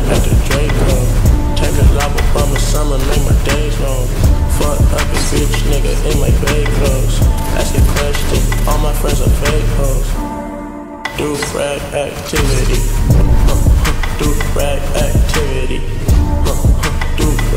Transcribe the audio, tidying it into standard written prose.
at the Draco. Take a lava from the summer, make my days long. Fuck up a bitch nigga in my fake clothes. Asking questions, all my friends are fake hoes. Do rag activity, do rag activity, do